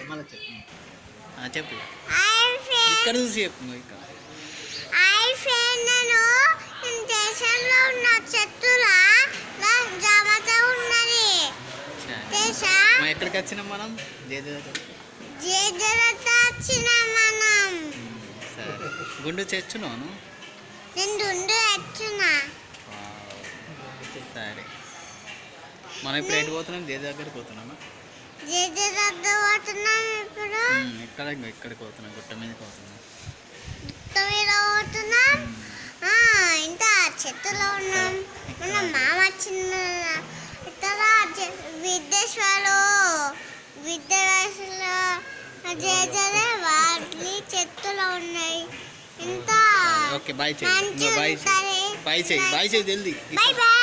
మళ్ళీ చెప్పు. చెప్పు హాయ్ ఇక్కడ ఫ్రెండ్స్. చూసి చెప్పు నువ్వు ఇక్కడ. హాయ్ ఫ్రెండ్, నేను దేశంలో ఉన్న చెట్టుల జామతో ఉన్నది తెలుసా? ఎక్కడికి వచ్చినాం మనం? జేజరత వచ్చిన మనం. సరే గుండు తెచ్చున్నాను. నేను దుండు తెచ్చున్నా. సరే మనం ఇప్పుడు ఎటు పోతున్నాం? జే దగ్గరికి పోతున్నామా? జేజరత పోతున్నాం ఇప్పుడు. ఇక్కడికి పోతున్నాం, గుట్ట మీదకి పోతున్నాం. గుట్ట మీద పోతున్నాం. ఇంత చెట్టులో ఉన్నాం. మన మామ చిన్న ఇక్కడ విద్యేశ్వరు జేజరే వాళ్ళ చెట్టులో ఉన్నాయి. ఇంత ఓకే బాయ్ చెయ్యి. బాయ్ చెయ్యి, బాయ్ చెయ్యి జల్దీ. Bye bye.